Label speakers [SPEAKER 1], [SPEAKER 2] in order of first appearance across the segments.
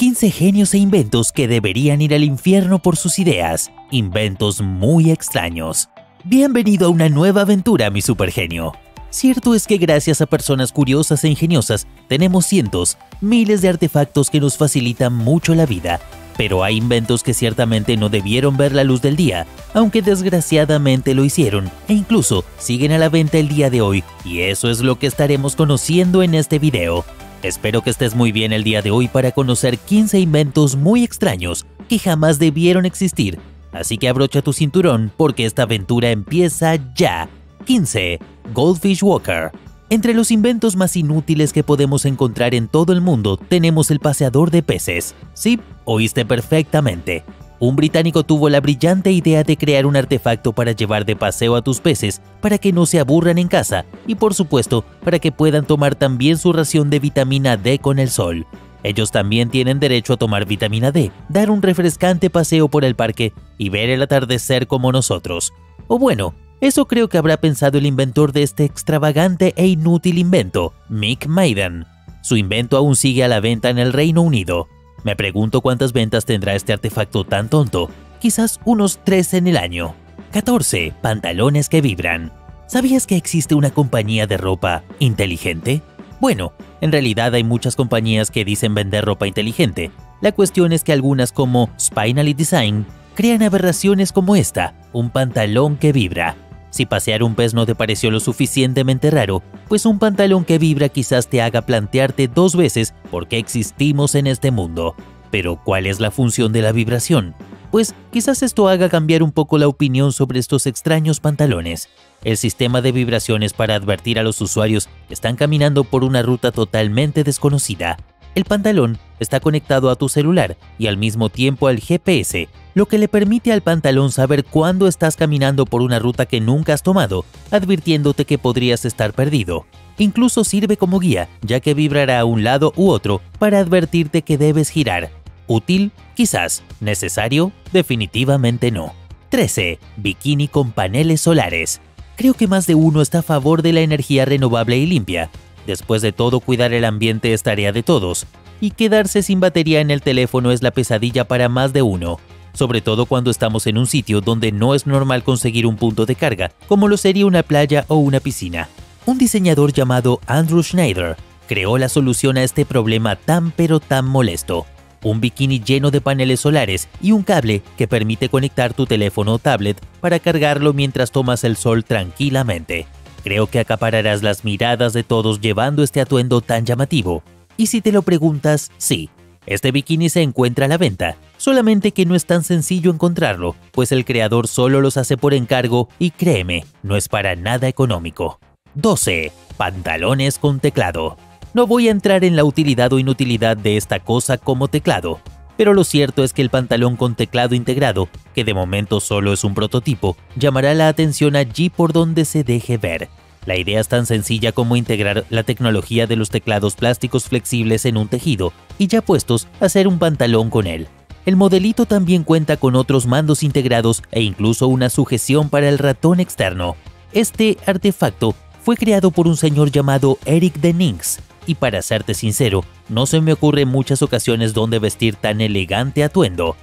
[SPEAKER 1] 15 genios e inventos que deberían ir al infierno por sus ideas. Inventos muy extraños. Bienvenido a una nueva aventura, mi supergenio. Cierto es que gracias a personas curiosas e ingeniosas, tenemos cientos, miles de artefactos que nos facilitan mucho la vida. Pero hay inventos que ciertamente no debieron ver la luz del día, aunque desgraciadamente lo hicieron, e incluso siguen a la venta el día de hoy, y eso es lo que estaremos conociendo en este video. Espero que estés muy bien el día de hoy para conocer 15 inventos muy extraños que jamás debieron existir. Así que abrocha tu cinturón porque esta aventura empieza ya. 15. Goldfish Walker. Entre los inventos más inútiles que podemos encontrar en todo el mundo tenemos el paseador de peces. Sí, oíste perfectamente. Un británico tuvo la brillante idea de crear un artefacto para llevar de paseo a tus peces para que no se aburran en casa y por supuesto para que puedan tomar también su ración de vitamina D con el sol. Ellos también tienen derecho a tomar vitamina D, dar un refrescante paseo por el parque y ver el atardecer como nosotros. O bueno, eso creo que habrá pensado el inventor de este extravagante e inútil invento, Mick Maiden. Su invento aún sigue a la venta en el Reino Unido. Me pregunto cuántas ventas tendrá este artefacto tan tonto, quizás unos 3 en el año. 14. Pantalones que vibran. ¿Sabías que existe una compañía de ropa inteligente? Bueno, en realidad hay muchas compañías que dicen vender ropa inteligente. La cuestión es que algunas como Spinally Design crean aberraciones como esta, un pantalón que vibra. Si pasear un pez no te pareció lo suficientemente raro, pues un pantalón que vibra quizás te haga plantearte 2 veces por qué existimos en este mundo. Pero, ¿cuál es la función de la vibración? Pues quizás esto haga cambiar un poco la opinión sobre estos extraños pantalones. El sistema de vibraciones para advertir a los usuarios que están caminando por una ruta totalmente desconocida. El pantalón está conectado a tu celular y al mismo tiempo al GPS, lo que le permite al pantalón saber cuándo estás caminando por una ruta que nunca has tomado, advirtiéndote que podrías estar perdido. Incluso sirve como guía, ya que vibrará a un lado u otro para advertirte que debes girar. ¿Útil? Quizás. ¿Necesario? Definitivamente no. 13. Bikini con paneles solares. Creo que más de uno está a favor de la energía renovable y limpia. Después de todo, cuidar el ambiente es tarea de todos, y quedarse sin batería en el teléfono es la pesadilla para más de uno, sobre todo cuando estamos en un sitio donde no es normal conseguir un punto de carga, como lo sería una playa o una piscina. Un diseñador llamado Andrew Schneider creó la solución a este problema tan pero tan molesto. Un bikini lleno de paneles solares y un cable que permite conectar tu teléfono o tablet para cargarlo mientras tomas el sol tranquilamente. Creo que acapararás las miradas de todos llevando este atuendo tan llamativo. Y si te lo preguntas, sí, este bikini se encuentra a la venta, solamente que no es tan sencillo encontrarlo, pues el creador solo los hace por encargo y créeme, no es para nada económico. 12. Pantalones con teclado. No voy a entrar en la utilidad o inutilidad de esta cosa como teclado, pero lo cierto es que el pantalón con teclado integrado, que de momento solo es un prototipo, llamará la atención allí por donde se deje ver. La idea es tan sencilla como integrar la tecnología de los teclados plásticos flexibles en un tejido y ya puestos a hacer un pantalón con él. El modelito también cuenta con otros mandos integrados e incluso una sujeción para el ratón externo. Este artefacto fue creado por un señor llamado Eric Dennings. Y para serte sincero, no se me ocurre en muchas ocasiones dónde vestir tan elegante atuendo.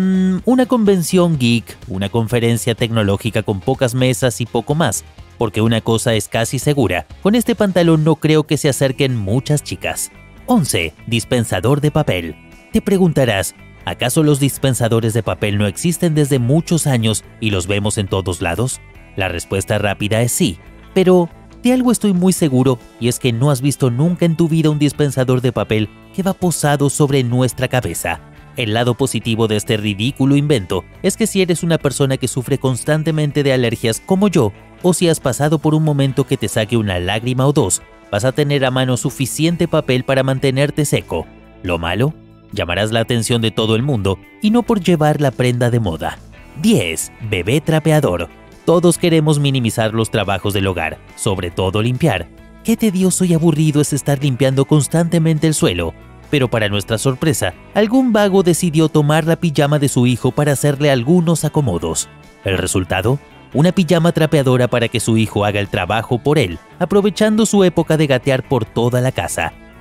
[SPEAKER 1] Una convención geek, una conferencia tecnológica con pocas mesas y poco más, porque una cosa es casi segura, con este pantalón no creo que se acerquen muchas chicas. 11. Dispensador de papel. Te preguntarás, ¿acaso los dispensadores de papel no existen desde muchos años y los vemos en todos lados? La respuesta rápida es sí, pero de algo estoy muy seguro y es que no has visto nunca en tu vida un dispensador de papel que va posado sobre nuestra cabeza. El lado positivo de este ridículo invento es que si eres una persona que sufre constantemente de alergias como yo, o si has pasado por un momento que te saque una lágrima o dos, vas a tener a mano suficiente papel para mantenerte seco. ¿Lo malo? Llamarás la atención de todo el mundo y no por llevar la prenda de moda. 10. Bebé trapeador. Todos queremos minimizar los trabajos del hogar, sobre todo limpiar. Qué tedioso y aburrido es estar limpiando constantemente el suelo. Pero para nuestra sorpresa, algún vago decidió tomar la pijama de su hijo para hacerle algunos acomodos. ¿El resultado? Una pijama trapeadora para que su hijo haga el trabajo por él, aprovechando su época de gatear por toda la casa.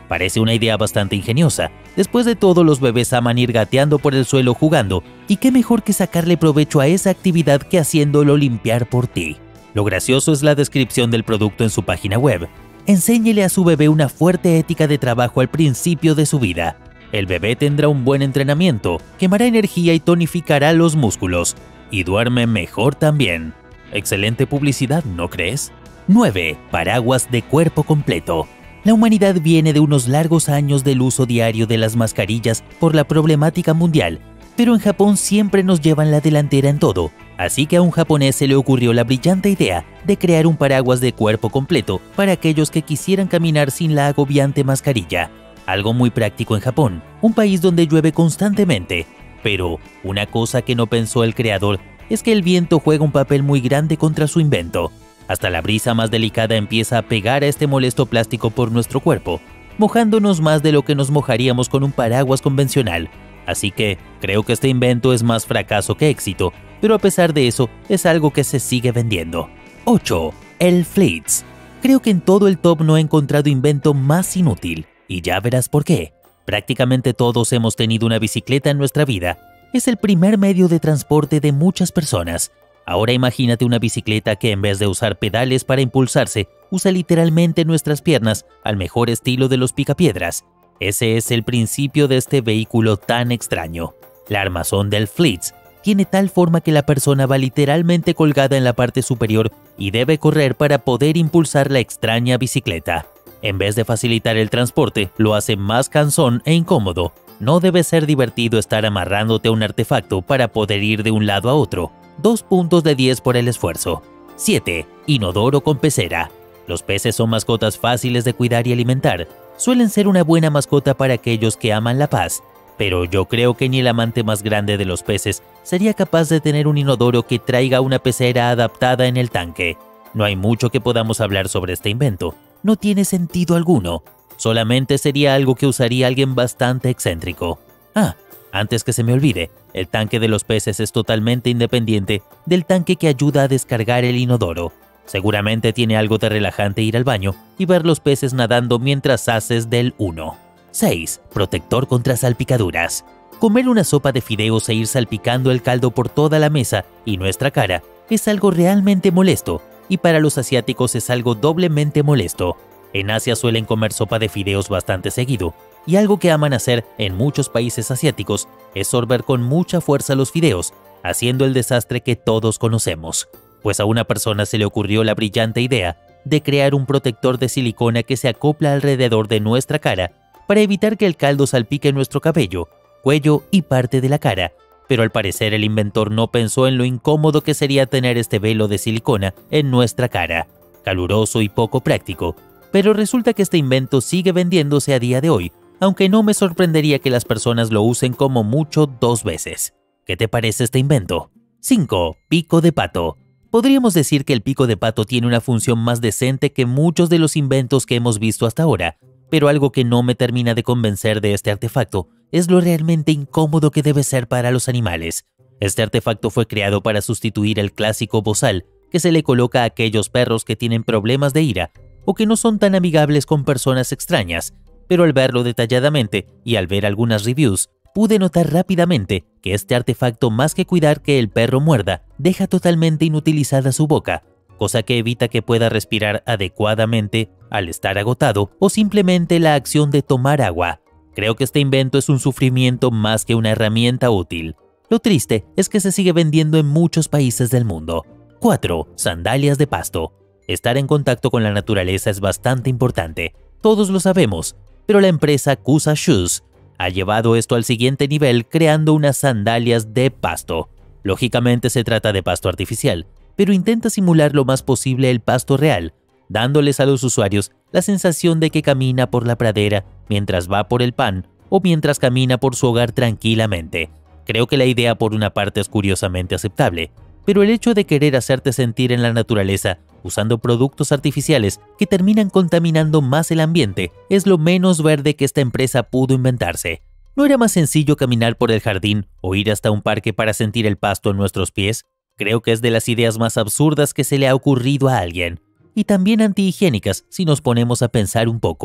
[SPEAKER 1] Parece una idea bastante ingeniosa. Después de todo, los bebés aman ir gateando por el suelo jugando, y qué mejor que sacarle provecho a esa actividad que haciéndolo limpiar por ti. Lo gracioso es la descripción del producto en su página web. Enséñele a su bebé una fuerte ética de trabajo al principio de su vida. El bebé tendrá un buen entrenamiento, quemará energía y tonificará los músculos. Y duerme mejor también. Excelente publicidad, ¿no crees? 9. Paraguas de cuerpo completo. La humanidad viene de unos largos años del uso diario de las mascarillas por la problemática mundial, pero en Japón siempre nos llevan la delantera en todo, así que a un japonés se le ocurrió la brillante idea de crear un paraguas de cuerpo completo para aquellos que quisieran caminar sin la agobiante mascarilla. Algo muy práctico en Japón, un país donde llueve constantemente. Pero una cosa que no pensó el creador es que el viento juega un papel muy grande contra su invento. Hasta la brisa más delicada empieza a pegar a este molesto plástico por nuestro cuerpo, mojándonos más de lo que nos mojaríamos con un paraguas convencional. Así que creo que este invento es más fracaso que éxito, pero a pesar de eso es algo que se sigue vendiendo. 8. El Flitz. Creo que en todo el top no he encontrado invento más inútil, y ya verás por qué. Prácticamente todos hemos tenido una bicicleta en nuestra vida. Es el primer medio de transporte de muchas personas. Ahora imagínate una bicicleta que en vez de usar pedales para impulsarse, usa literalmente nuestras piernas al mejor estilo de los picapiedras. Ese es el principio de este vehículo tan extraño. La armazón del Flitz tiene tal forma que la persona va literalmente colgada en la parte superior y debe correr para poder impulsar la extraña bicicleta. En vez de facilitar el transporte, lo hace más cansón e incómodo. No debe ser divertido estar amarrándote a un artefacto para poder ir de un lado a otro. 2 puntos de 10 por el esfuerzo. 7. Inodoro con pecera. Los peces son mascotas fáciles de cuidar y alimentar. Suelen ser una buena mascota para aquellos que aman la paz. Pero yo creo que ni el amante más grande de los peces sería capaz de tener un inodoro que traiga una pecera adaptada en el tanque. No hay mucho que podamos hablar sobre este invento. No tiene sentido alguno. Solamente sería algo que usaría alguien bastante excéntrico. Antes que se me olvide, el tanque de los peces es totalmente independiente del tanque que ayuda a descargar el inodoro. Seguramente tiene algo de relajante ir al baño y ver los peces nadando mientras haces del 1. 6. Protector contra salpicaduras. Comer una sopa de fideos e ir salpicando el caldo por toda la mesa y nuestra cara es algo realmente molesto, y para los asiáticos es algo doblemente molesto. En Asia suelen comer sopa de fideos bastante seguido, y algo que aman hacer en muchos países asiáticos es sorber con mucha fuerza los fideos, haciendo el desastre que todos conocemos. Pues a una persona se le ocurrió la brillante idea de crear un protector de silicona que se acopla alrededor de nuestra cara para evitar que el caldo salpique nuestro cabello, cuello y parte de la cara. Pero al parecer el inventor no pensó en lo incómodo que sería tener este velo de silicona en nuestra cara. Caluroso y poco práctico. Pero resulta que este invento sigue vendiéndose a día de hoy, aunque no me sorprendería que las personas lo usen como mucho 2 veces. ¿Qué te parece este invento? 5. Pico de pato. Podríamos decir que el pico de pato tiene una función más decente que muchos de los inventos que hemos visto hasta ahora, pero algo que no me termina de convencer de este artefacto es lo realmente incómodo que debe ser para los animales. Este artefacto fue creado para sustituir el clásico bozal que se le coloca a aquellos perros que tienen problemas de ira o que no son tan amigables con personas extrañas, pero al verlo detalladamente y al ver algunas reviews, pude notar rápidamente que este artefacto, más que cuidar que el perro muerda, deja totalmente inutilizada su boca, cosa que evita que pueda respirar adecuadamente al estar agotado o simplemente la acción de tomar agua. Creo que este invento es un sufrimiento más que una herramienta útil. Lo triste es que se sigue vendiendo en muchos países del mundo. 4. Sandalias de pasto. Estar en contacto con la naturaleza es bastante importante, todos lo sabemos, pero la empresa Kusa Shoes ha llevado esto al siguiente nivel creando unas sandalias de pasto. Lógicamente se trata de pasto artificial, pero intenta simular lo más posible el pasto real, dándoles a los usuarios la sensación de que camina por la pradera mientras va por el pan o mientras camina por su hogar tranquilamente. Creo que la idea por una parte es curiosamente aceptable, pero el hecho de querer hacerte sentir en la naturaleza usando productos artificiales que terminan contaminando más el ambiente es lo menos verde que esta empresa pudo inventarse. ¿No era más sencillo caminar por el jardín o ir hasta un parque para sentir el pasto en nuestros pies? Creo que es de las ideas más absurdas que se le ha ocurrido a alguien. Y también antihigiénicas si nos ponemos a pensar un poco.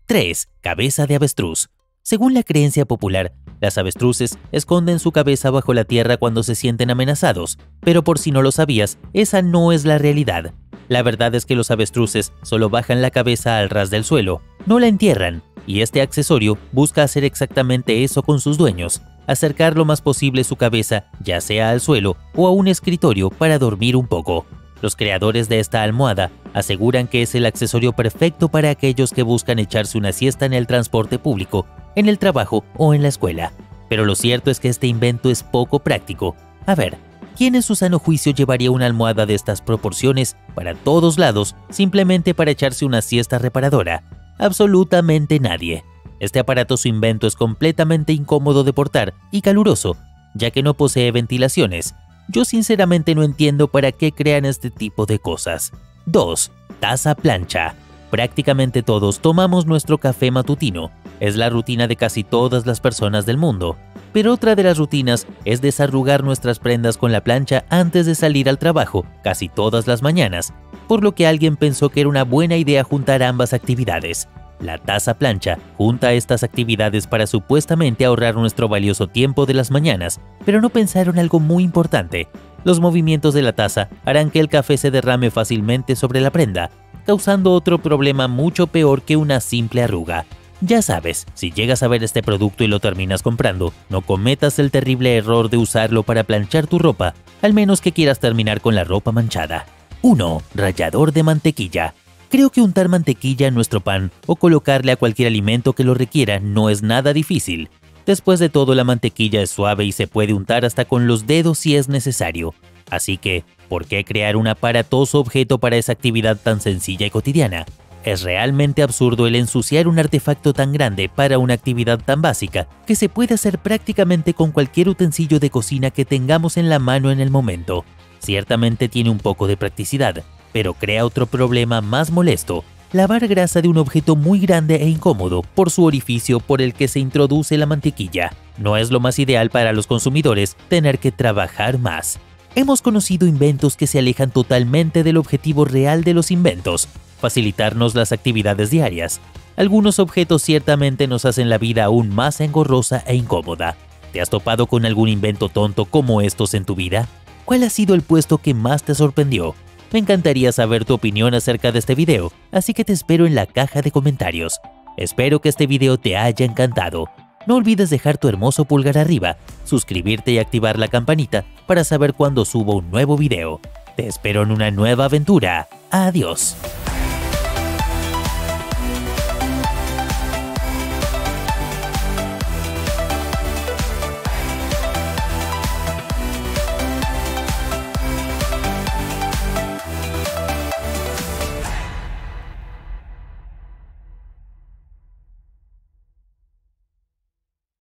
[SPEAKER 1] 3. Cabeza de avestruz. Según la creencia popular, las avestruces esconden su cabeza bajo la tierra cuando se sienten amenazados, pero por si no lo sabías, esa no es la realidad. La verdad es que los avestruces solo bajan la cabeza al ras del suelo, no la entierran, y este accesorio busca hacer exactamente eso con sus dueños, acercar lo más posible su cabeza ya sea al suelo o a un escritorio para dormir un poco. Los creadores de esta almohada aseguran que es el accesorio perfecto para aquellos que buscan echarse una siesta en el transporte público, en el trabajo o en la escuela. Pero lo cierto es que este invento es poco práctico. A ver, ¿quién en su sano juicio llevaría una almohada de estas proporciones para todos lados simplemente para echarse una siesta reparadora? Absolutamente nadie. Este aparatoso invento es completamente incómodo de portar y caluroso, ya que no posee ventilaciones. Yo sinceramente no entiendo para qué crean este tipo de cosas. 2. Taza plancha. Prácticamente todos tomamos nuestro café matutino. Es la rutina de casi todas las personas del mundo. Pero otra de las rutinas es desarrugar nuestras prendas con la plancha antes de salir al trabajo, casi todas las mañanas, por lo que alguien pensó que era una buena idea juntar ambas actividades. La taza plancha junta estas actividades para supuestamente ahorrar nuestro valioso tiempo de las mañanas, pero no pensaron algo muy importante. Los movimientos de la taza harán que el café se derrame fácilmente sobre la prenda, causando otro problema mucho peor que una simple arruga. Ya sabes, si llegas a ver este producto y lo terminas comprando, no cometas el terrible error de usarlo para planchar tu ropa, al menos que quieras terminar con la ropa manchada. 1. Rallador de mantequilla. Creo que untar mantequilla en nuestro pan o colocarle a cualquier alimento que lo requiera no es nada difícil. Después de todo, la mantequilla es suave y se puede untar hasta con los dedos si es necesario. Así que, ¿por qué crear un aparatoso objeto para esa actividad tan sencilla y cotidiana? Es realmente absurdo el ensuciar un artefacto tan grande para una actividad tan básica que se puede hacer prácticamente con cualquier utensilio de cocina que tengamos en la mano en el momento. Ciertamente tiene un poco de practicidad, pero crea otro problema más molesto: lavar grasa de un objeto muy grande e incómodo por su orificio por el que se introduce la mantequilla. No es lo más ideal para los consumidores tener que trabajar más. Hemos conocido inventos que se alejan totalmente del objetivo real de los inventos: facilitarnos las actividades diarias. Algunos objetos ciertamente nos hacen la vida aún más engorrosa e incómoda. ¿Te has topado con algún invento tonto como estos en tu vida? ¿Cuál ha sido el puesto que más te sorprendió? Me encantaría saber tu opinión acerca de este video, así que te espero en la caja de comentarios. Espero que este video te haya encantado. No olvides dejar tu hermoso pulgar arriba, suscribirte y activar la campanita para saber cuando subo un nuevo video. Te espero en una nueva aventura. Adiós.